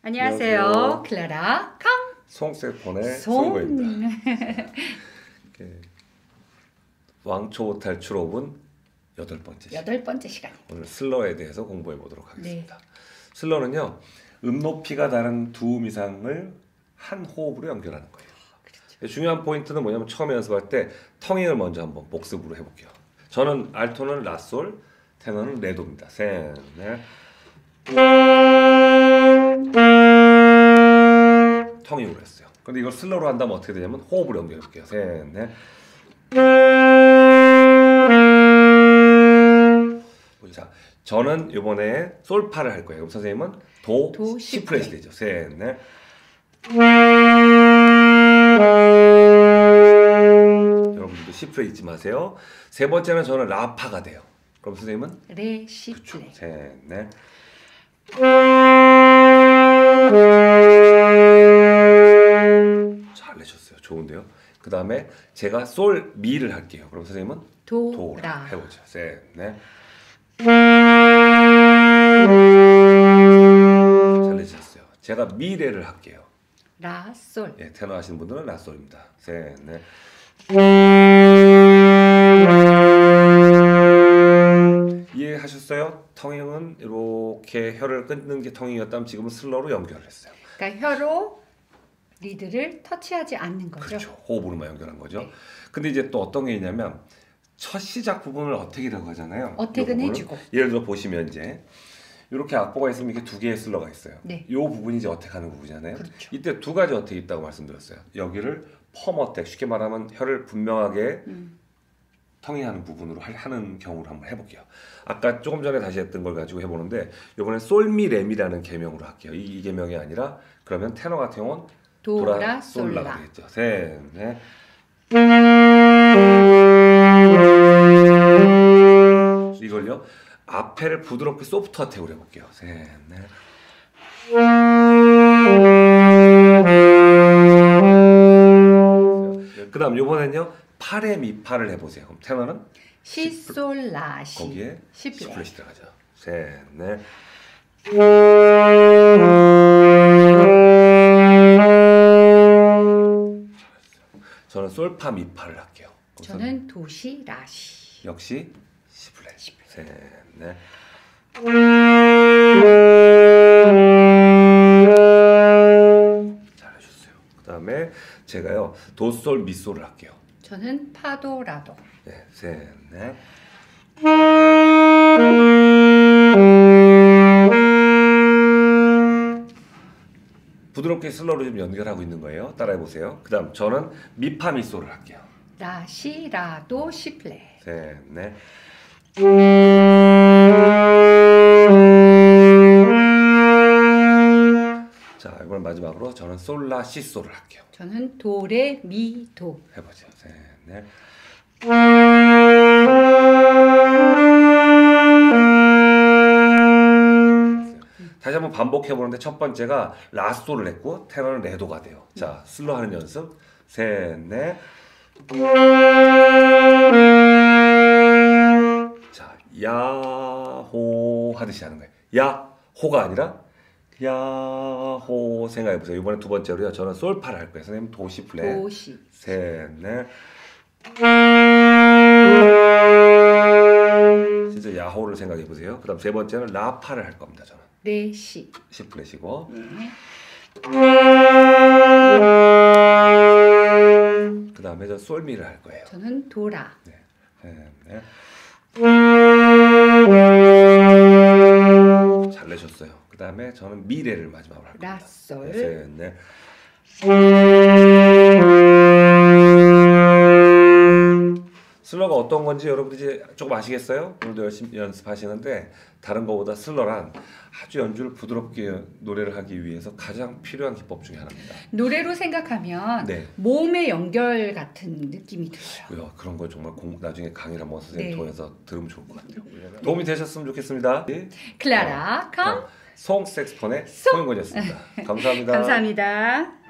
안녕하세요. 안녕하세요. 클라라 康 송색폰의 송. 송구입니다. 왕초 탈출 5분 8번째 시간. 8번째 시간. 오늘 슬러에 대해서 공부해 보도록 하겠습니다. 네. 슬러는요, 높이가 다른 두 음 이상을 한 호흡으로 연결하는 거예요. 그렇죠. 중요한 포인트는 뭐냐면 처음에 연습할 때 텅잉을 먼저 한번 복습으로 해볼게요. 저는 알토는 라솔, 테너는 레도입니다. 셋, 넷. 텅잉으로 했어요. 근데 이걸 슬로우로 한다면 어떻게 되냐면 호흡으로 연결해 볼게요. 셋, 넷. 자, 저는 이번에 솔파를 할 거예요. 그럼 선생님은 도, 도, 시 시 플랫이 되죠. 셋, 넷. 여러분들도 시 플랫 잊지 마세요. 세 번째는 저는 라파가 돼요. 그럼 선생님은 레, 시, 그쵸. 플랫. 셋, 넷. 잘 내셨어요. 좋은데요. 그 다음에 제가 솔 미를 할게요. 그럼 선생님은 도, 도라 라. 해보죠. 셋, 넷. 잘 내셨어요. 제가 미레를 할게요. 라, 솔. 예, 테너 하시는 분들은 라솔입니다. 셋, 넷. 이해하셨어요? 텅잉은 이렇게 혀를 끊는 게 텅잉이었다면 지금은 슬러로 연결을 했어요. 그러니까 혀로 리드를 터치하지 않는 거죠. 그렇죠. 호흡으로만 연결한 거죠. 네. 근데 이제 또 어떤 게 있냐면 첫 시작 부분을 어택이라고 하잖아요. 어택은 이 부분을. 해주고. 예를 들어 보시면 이제 이렇게 악보가 있으면 이렇게 두 개의 슬러가 있어요. 네. 이 부분이 이제 어택하는 부분이잖아요. 그렇죠. 이때 두 가지 어택이 있다고 말씀드렸어요. 여기를 펌 어택, 쉽게 말하면 혀를 분명하게 텅잉하는 부분으로 하는 경우를 한번 해볼게요. 아까 조금 전에 다시 했던 걸 가지고 해보는데 이번엔 솔미레미라는 계명으로 할게요. 이 계명이 아니라 그러면 테너 같은 경우는 도라, 솔라가 솔라. 되겠죠. 셋, 넷. 이걸요 앞에를 부드럽게 소프트 어택으로 해볼게요. 셋, 넷. 그다음 이번엔요 파레 미파를 해보세요. 그럼 테너는 시, 솔, 라, 시. 거기에 시 시 플랫. 플랫이 들어가죠. 셋, 넷. 저는 솔파 미파를 할게요. 저는 도, 시, 라, 시. 역시 시 플랫. 시 플랫. 셋, 넷. 잘하셨어요. 그다음에 제가요 도솔 미솔을 할게요. 저는 파도, 라도. 네, 셋, 넷. 부드럽게 슬로우로 좀 연결하고 있는 거예요. 따라해 보세요. 그다음 저는 미파 미솔을 할게요. 라, 시, 라, 도, 시 플랫. 셋, 넷. 자, 이번 마지막으로 저는 솔라 시솔을 할게요. 저는 도, 레, 미, 도. 해보죠. 셋, 넷. 다시 한번 반복해 보는데 첫 번째가 라솔을 했고 테너는 레도가 돼요. 자, 슬로 하는 연습. 셋, 넷. 자, 야호 하듯이 하는 거예요. 야호가 아니라 야호 생각해 보세요. 이번에 두 번째로요. 저는 솔파를 할 거예요. 선생님 도시 플랫. 도, 시. 셋, 넷. 진짜 야호를 생각해 보세요. 그다음 세 번째는 라파를 할 겁니다. 저는 레, 시. C 플랫이고. 네. 그다음에 저 솔미를 할 거예요. 저는 도라. 네. 셋, 넷. 잘 내셨어요. 그다음에 저는 미래를 마지막으로 할 겁니다. 라, 솔. 셋, 넷. 슬러가 어떤 건지 여러분들이 조금 아시겠어요? 오늘도 열심히 연습하시는데 다른 거보다 슬러란 아주 연주를 부드럽게 노래를 하기 위해서 가장 필요한 기법 중에 하나입니다. 노래로 생각하면 네. 몸의 연결 같은 느낌이 들어요. 그런 거 정말 나중에 강의를 한번 선생님 네. 통해서 들으면 좋을 것 같아요. 도움이 되셨으면 좋겠습니다. 클라라 康 송 색스폰의 송영권이었습니다. 감사합니다. 감사합니다.